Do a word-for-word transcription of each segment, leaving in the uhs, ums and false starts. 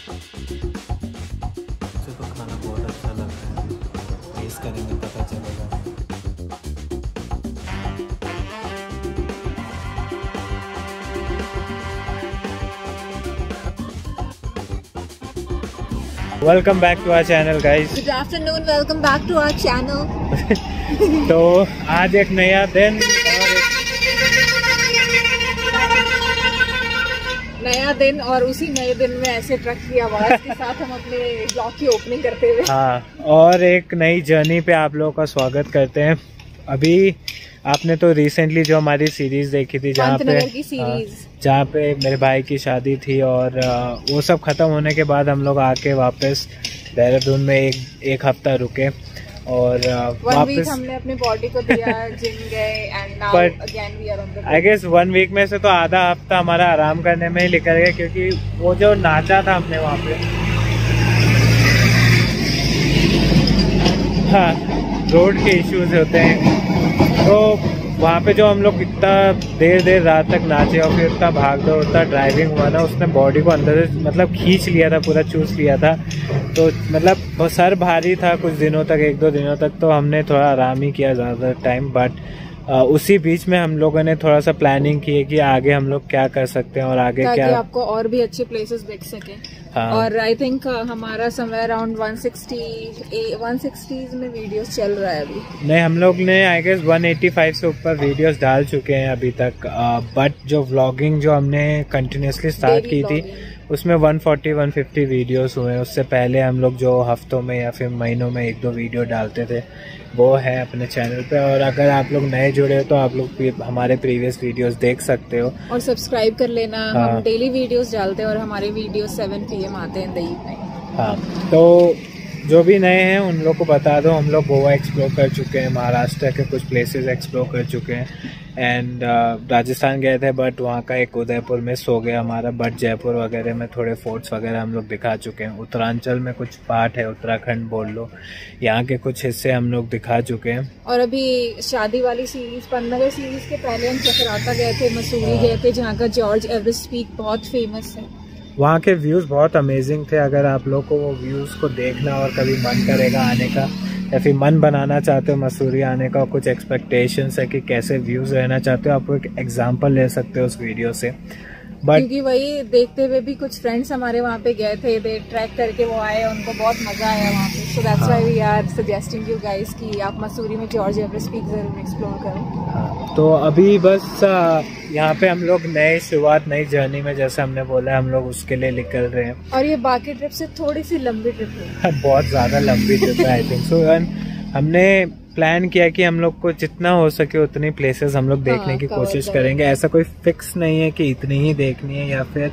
मुझे तो खाना बहुत अच्छा लग रहा है, टेस्ट करेंगे पता चलेगा। Welcome back to our channel guys. Good afternoon, welcome back to our channel. तो आज एक नया दिन और एक नया दिन और उसी नए दिन में ऐसे ट्रक की आवाज के साथ हम अपने ब्लॉग की ओपनिंग करते हुए हाँ, और एक नई जर्नी पे आप लोगों का स्वागत करते हैं। अभी आपने तो रिसेंटली जो हमारी सीरीज देखी थी जहाँ पे की सीरीज जहाँ पे मेरे भाई की शादी थी, और वो सब खत्म होने के बाद हम लोग आके वापस देहरादून में एक एक हफ्ता रुके और वापस हमने अपनी बॉडी को दिया, जिम गए and now again we are on the I guess one week में से तो आधा हफ्ता हमारा आराम करने में ही निकल गया, क्योंकि वो जो नाचा था हमने वहाँ पे, हाँ रोड के इश्यूज होते हैं, तो वहाँ पे जो हम लोग इतना देर देर रात तक नाचे और फिर उतना भाग दौड़ उतना ड्राइविंग हुआ ना, उसने बॉडी को अंदर से मतलब खींच लिया था, पूरा चूस लिया था। तो मतलब सर भारी था कुछ दिनों तक, एक दो दिनों तक, तो हमने थोड़ा आराम ही किया ज़्यादा टाइम। बट उसी बीच में हम लोगों ने थोड़ा सा प्लानिंग की है कि आगे हम लोग क्या कर सकते हैं और आगे क्या आपको और भी अच्छे प्लेसेस देख सके। हाँ। और आई थिंक हमारा समय around one sixty one sixties में वीडियोस चल रहा है अभी। नहीं, हम लोग ने I guess one eighty five से ऊपर वीडियोस डाल चुके हैं अभी तक। बट जो व्लॉगिंग जो हमने कंटिन्यूसली स्टार्ट की थी उसमें one forty one fifty videos हुए। उससे पहले हम लोग जो हफ्तों में या फिर महीनों में एक दो वीडियो डालते थे वो है अपने चैनल पे। और अगर आप लोग नए जुड़े हो तो आप लोग हमारे प्रीवियस वीडियोस देख सकते हो और सब्सक्राइब कर लेना। हाँ। हम डेली वीडियोस डालते हैं और हमारे वीडियोस सेवन पी एम आते हैं द इवनिंग। हाँ, तो जो भी नए हैं उन लोग को बता दो, हम लोग गोवा एक्सप्लोर कर चुके हैं, महाराष्ट्र के कुछ प्लेसेस एक्सप्लोर कर चुके हैं, एंड uh, राजस्थान गए थे बट वहाँ का एक उदयपुर मिस हो गया हमारा। बट जयपुर वगैरह में थोड़े फोर्ट्स वगैरह हम लोग दिखा चुके हैं। उत्तरांचल में कुछ पार्ट है, उत्तराखंड बोल लो, यहाँ के कुछ हिस्से हम लोग दिखा चुके हैं। और अभी शादी वाली सीरीज पंद्रह सीरीज के पहले हम चकराता गए थे, मसूरी गए थे, जहाँ का जॉर्ज एवरेस्ट पीक बहुत फेमस है। वहाँ के व्यूज़ बहुत अमेजिंग थे। अगर आप लोग को वो व्यूज़ को देखना और कभी मन करेगा आने का या फिर मन बनाना चाहते हो मसूरी आने का, कुछ एक्सपेक्टेशंस है कि कैसे व्यूज़ रहना चाहते हो, आप एक एग्जांपल ले सकते हो उस वीडियो से। बट क्योंकि वही देखते हुए भी कुछ फ्रेंड्स हमारे वहाँ पे गए थे, दे ट्रैक करके वो आए, उनको बहुत मजा आया वहाँ पे। So that's why we are suggesting you guys कि आप मसूरी में जॉर्ज एवरेस्ट पीक जरूर एक्सप्लोर करो। हाँ, तो अभी बस यहाँ पे हम लोग नई शुरुआत, नई जर्नी में, जैसे हमने बोला हम लोग उसके लिए निकल रहे हैं। और ये बाकी ट्रिप से थोड़ी सी लंबी ट्रिप है बहुत ज्यादा लंबी ट्रिप है आई थिंक सो। हमने प्लान किया कि हम लोग को जितना हो सके उतनी प्लेसेस हम लोग देखने हाँ, की कोशिश करेंगे। ऐसा कोई फिक्स नहीं है कि इतनी ही देखनी है या फिर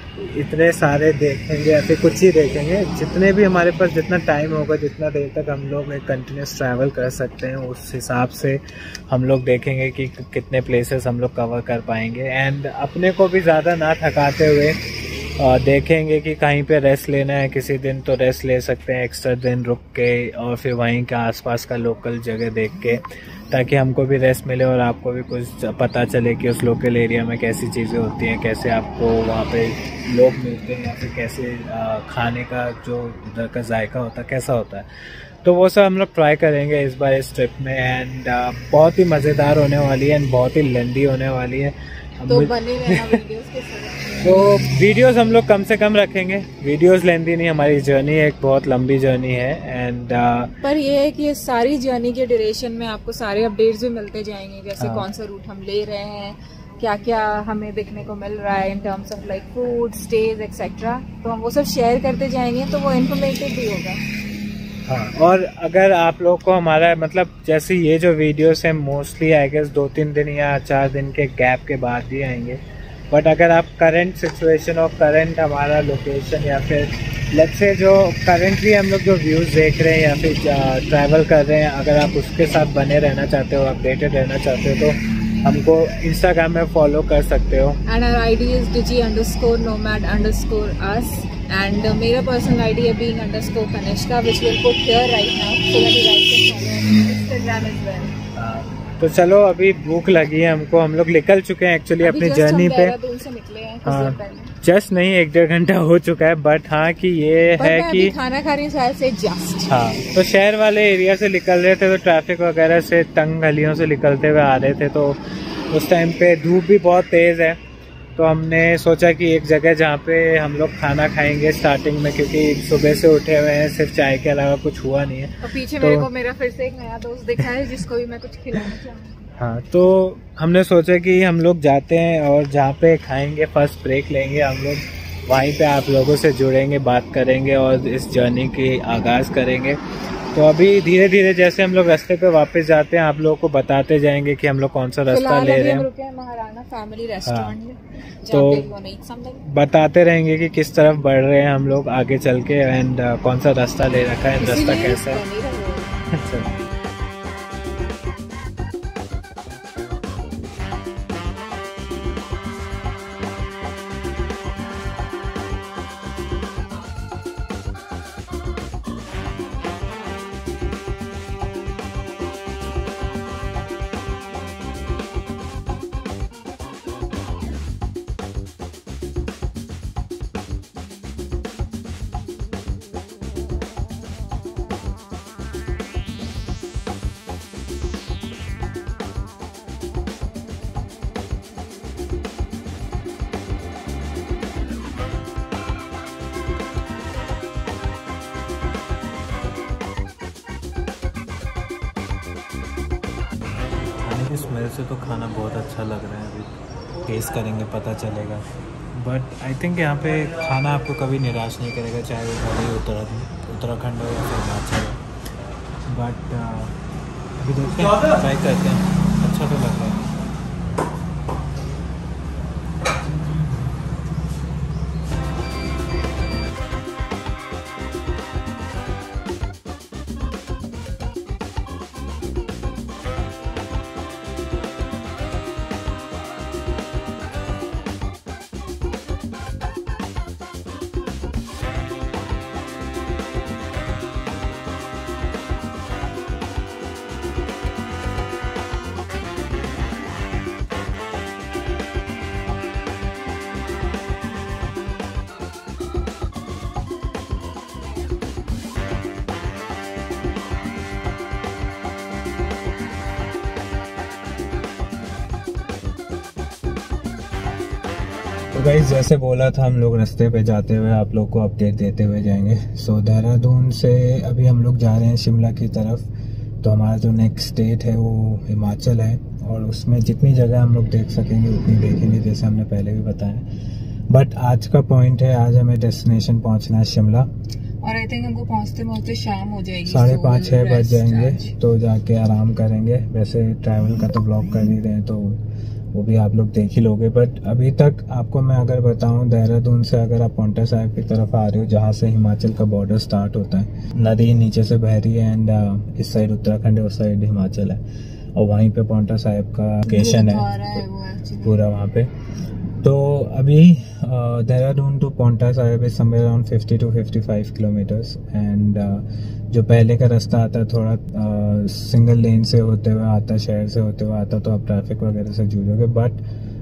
इतने सारे देखेंगे या फिर कुछ ही देखेंगे। जितने भी हमारे पास जितना टाइम होगा, जितना देर तक हम लोग एक कंटिन्यूस ट्रैवल कर सकते हैं, उस हिसाब से हम लोग देखेंगे कि कितने प्लेसेस हम लोग कवर कर पाएंगे। एंड अपने को भी ज़्यादा ना थकाते हुए आ, देखेंगे कि कहीं पे रेस्ट लेना है किसी दिन तो रेस्ट ले सकते हैं, एक्स्ट्रा दिन रुक के, और फिर वहीं के आसपास का लोकल जगह देख के, ताकि हमको भी रेस्ट मिले और आपको भी कुछ पता चले कि उस लोकल एरिया में कैसी चीज़ें होती हैं, कैसे आपको वहाँ पे लोग मिलते हैं, या फिर कैसे आ, खाने का जो उधर का जायका होता है कैसा होता है। तो वो सब हम लोग ट्राई करेंगे इस बार इस ट्रिप में। एंड बहुत ही मज़ेदार होने वाली है एंड बहुत ही लंबी होने वाली है। तो बने रहना वीडियोस के साथ। तो वीडियोस हम लोग कम से कम रखेंगे, वीडियोस लेंदी नहीं, हमारी जर्नी एक बहुत लंबी जर्नी है। एंड uh, पर ये है कि ये सारी जर्नी के ड्यूरेशन में आपको सारे अपडेट्स भी मिलते जाएंगे, जैसे कौन सा रूट हम ले रहे हैं, क्या क्या हमें देखने को मिल रहा है in terms of like food, stage etcetera. तो हम वो सब शेयर करते जाएंगे तो वो इन्फॉर्मेटिव भी होगा। हाँ, और अगर आप लोग को हमारा मतलब जैसे ये जो वीडियोस है मोस्टली आई गेस दो तीन दिन या चार दिन के गैप के बाद ही आएंगे। बट अगर आप करंट सिचुएशन और करंट हमारा लोकेशन या फिर लेट्स से जो करेंटली हम लोग जो व्यूज़ देख रहे हैं या फिर ट्रैवल कर रहे हैं, अगर आप उसके साथ बने रहना चाहते हो, अपडेटेड रहना चाहते हो, तो हमको इंस्टाग्राम में फॉलो कर सकते हो। And our ID is digi underscore nomad underscore us, and मेरा पर्सनल आईडी है being underscore Kanishka, which will put here right now so that you guys can follow Instagram as well. तो चलो, अभी भूख लगी है हमको, हम लोग निकल चुके हैं एक्चुअली अपनी जर्नी पे। से निकले हैं हाँ, जस्ट नहीं, एक डेढ़ घंटा हो चुका है, बट हाँ कि ये है कि खाना खा रही शायद से जस्ट। हाँ, तो शहर वाले एरिया से निकल रहे थे तो ट्रैफिक वगैरह से तंग गलियों से निकलते हुए आ रहे थे, तो उस टाइम पे धूप भी बहुत तेज़ है, तो हमने सोचा कि एक जगह जहाँ पे हम लोग खाना खाएंगे स्टार्टिंग में, क्योंकि सुबह से उठे हुए हैं, सिर्फ चाय के अलावा कुछ हुआ नहीं है। और पीछे तो, मेरे को मेरा फिर से एक नया दोस्त दिखा है जिसको भी मैं कुछ खिलाना चाहूँगी। हाँ, तो हमने सोचा कि हम लोग जाते हैं और जहाँ पे खाएंगे फर्स्ट ब्रेक लेंगे हम लोग, वहीं पे आप लोगों से जुड़ेंगे, बात करेंगे और इस जर्नी की आगाज़ करेंगे। तो अभी धीरे धीरे जैसे हम लोग रास्ते पे वापस जाते हैं आप लोगों को बताते जाएंगे कि हम लोग कौन सा रास्ता ले रहे हैं। रुके हैं महाराणा फैमिली रेस्टोरेंट में, तो बताते रहेंगे कि किस तरफ बढ़ रहे हैं हम लोग आगे चल के, एंड uh, कौन सा रास्ता ले रखा है, रास्ता कैसा है। स्मेल से तो खाना बहुत अच्छा लग रहा है, अभी टेस्ट करेंगे पता चलेगा। बट आई थिंक यहाँ पे खाना आपको कभी निराश नहीं करेगा, चाहे वो भले उत्तराखंड उत्तराखंड हो या फिर हिमाचल हो। बट अभी देखते हैं, ट्राई करते हैं, अच्छा तो लग रहा है। तो गाइस जैसे बोला था हम लोग रास्ते पे जाते हुए आप लोग को अपडेट देते हुए जाएंगे। सो देहरादून से अभी हम लोग जा रहे हैं शिमला की तरफ। तो हमारा जो नेक्स्ट स्टेट है वो हिमाचल है और उसमें जितनी जगह हम लोग देख सकेंगे उतनी देखेंगे, जैसे हमने पहले भी बताया। बट आज का पॉइंट है, आज हमें डेस्टिनेशन पहुंचना है शिमला और आई थिंक हमको पहुंचते पहुंचते शाम हो जाएगी, साढ़े पाँच छः बज जाएंगे। तो जाके आराम करेंगे। वैसे ट्रैवल का तो ब्लॉग कर ही रहे हैं तो वो भी आप लोग देख ही लोगे। बट अभी तक आपको मैं अगर बताऊं, देहरादून से अगर आप पांवटा साहिब की तरफ आ रहे हो जहां से हिमाचल का बॉर्डर स्टार्ट होता है, नदी नीचे से बह रही है एंड इस साइड उत्तराखंड है उस साइड हिमाचल है और वहीं पे पांवटा साहिब का लोकेशन है पूरा वहाँ पे। तो अभी Dehradun to Paonta Sahib is somewhere around fifty to fifty five kilometres and जो पहले का रास्ता आता है थोड़ा आ, सिंगल लेन से होते हुए आता, शहर से होते हुए आता, तो आप ट्रैफिक वगैरह से जूझोगे। बट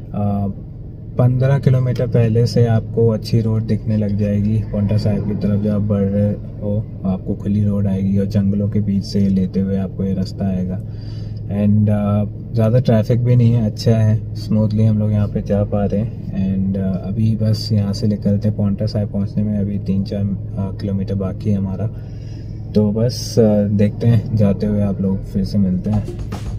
पंद्रह किलोमीटर पहले से आपको अच्छी रोड दिखने लग जाएगी। पांवटा साहिब की तरफ जब आप बढ़ रहे हो आपको खुली रोड आएगी और जंगलों के बीच से लेते हुए आपको ये रास्ता आएगा एंड uh, ज़्यादा ट्रैफिक भी नहीं है, अच्छा है, स्मूथली हम लोग यहाँ पे जा पा रहे हैं। एंड uh, अभी बस यहाँ से निकलते हैं, पांवटा साहिब पहुँचने में अभी तीन चार uh, किलोमीटर बाकी है हमारा। तो बस uh, देखते हैं, जाते हुए आप लोग फिर से मिलते हैं।